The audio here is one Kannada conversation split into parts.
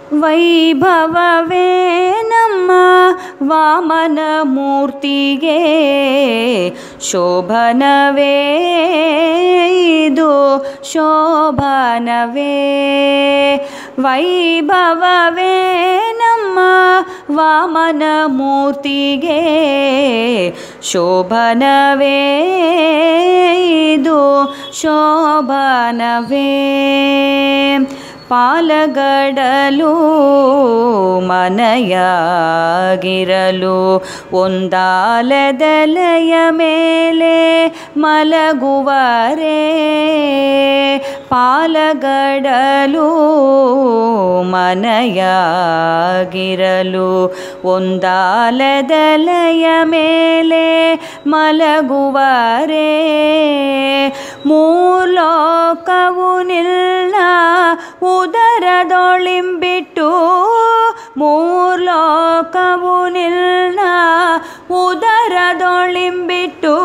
ವೈಭವವೇ ನಮ್ಮ ವಾಮನ ಮೂರ್ತಿಗೆ ಶೋಭನವೇ ಇದು ಶೋಭನವೇ ವೈಭವವೇ ನಮ್ಮ ವಾಮನ ಮೂರ್ತಿಗೆ ಶೋಭನವೇ ಇದು ಶೋಭನವೇ ಪಾಲಗಡಲು ಮನೆಯಾಗಿರಲು ಒಂದಾಲದೆಲೆಯ ಮೇಲೆ ಮಲಗುವರೇ ಪಾಲಗಡಲು ಮನೆಯಾಗಿರಲು ಒಂದಾಲದೆಲೆಯ ಮೇಲೆ ಮಲಗುವರೇ ಮೂಲೋಕವು ನಿಲ್ಲ ಉದರದೊಳಿಂಬಿಟ್ಟು ಮೂಲೋಕವು ನಿಲ್ಲ ಉದರದೊಳಿಂಬಿಟ್ಟು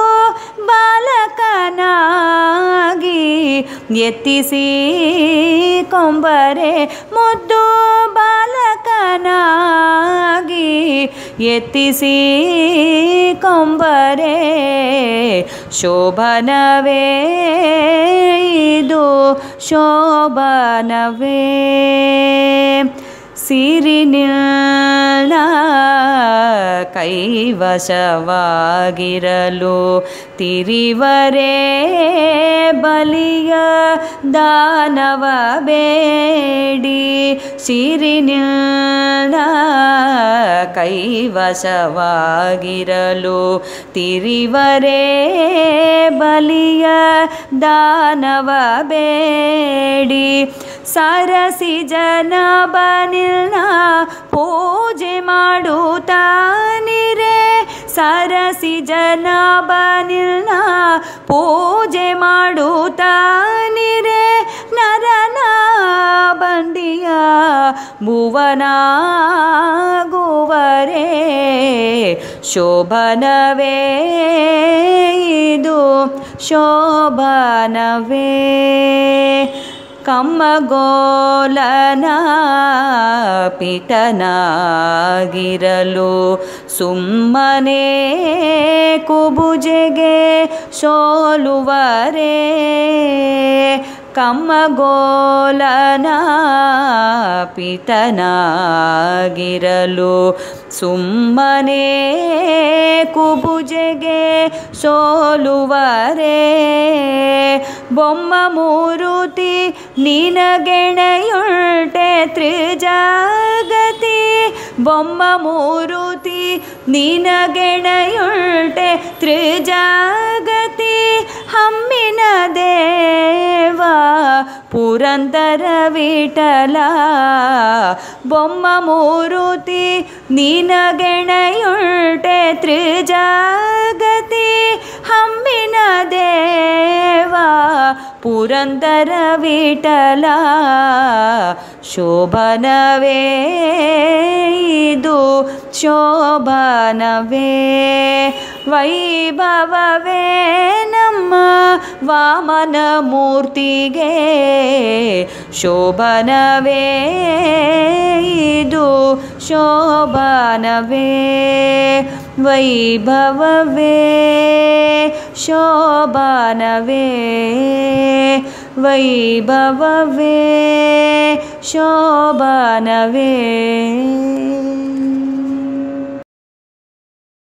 ಬಾಲಕನಾಗಿ ಎತ್ತಿಸಿ ಕೊಂಬರೆ ಮುದ್ದು ಬಾಲಕನಾಗಿ ಎತ್ತಿಸಿ ಕೊಂಬರೆ ಶೋಭನವೇ ಇದು ಶೋಭನವೇ ಸಿರಿನಿಲ್ಲ ಕೈವಶವಾಗಿರಲು ತಿರಿವರೇ ಬಲಿಯ ದಾನವ ಬೇಡಿ ಸಿರಿನಿಲ್ಲ ಕೈವಶವಾಗಿರಲು ತಿರಿವರೇ ಬಲಿಯ ದಾನವ ಬೇಡಿ ಸರಸಿ ಜನಬನಿಲ್ಲ ಪೂಜೆ ಮಾಡುತ್ತಾನಿರೆ ಸರಸಿ ಜನಬನಿಲ್ಲ ಪೂಜೆ ಮಾಡುತ್ತಾನಿರೆ ನರನ ಬಂಡಿಯ ಭುವನಾಗುವರೇ ಶೋಭನವೇ ಇದು ಶೋಭನವೇ ಕಮ್ಮಗೋಲನ ಪಿಟನಾಗಿರಲು ಸುಮ್ಮನೆ ಕುಬುಜೆಗೆ ಸೋಲುವರೇ ಕಮ್ಮಗೋಲನ ಪಿಟನಾಗಿರಲು ಸುಮ್ಮನೆ ಕುಬುಜೆಗೆ ಸೋಲುವರೇ ಬೊಮ್ಮ ಮೂರುತಿ ನಿನಗೆಣೆಯುಳ್ಟೆ ತ್ರಿಜಗತಿ ಬೊಮ್ಮ ಮೂರುತಿ ನಿನಗೆಣೆಯುಳ್ಟೆ ತ್ರಿಜಗತಿ ಹಮ್ಮಿನ ದೇವ ಪುರಂದರ ವಿಠಲ ಬೊಮ್ಮ ಮೂರುತಿ ನಿನಗೆಣೆಯುಳ್ಟೆ ತ್ರಿಜಗತಿ ಹಮ್ಮಿನ ದೇವ ಪುರಂದರ ವಿಠಲ ಶೋಭನವೇ ಇದು ಶೋಭನವೇ ವೈಭವವೇ ನಮ್ಮ ವಾಮನ ಮೂರ್ತಿಗೆ ಶೋಭನವೇ ಇದು ಶೋಭನವೇ ವೈಭವವೇ ಶೋಭನವೇ ವೈಭವವೇ ಶೋಭನವೇ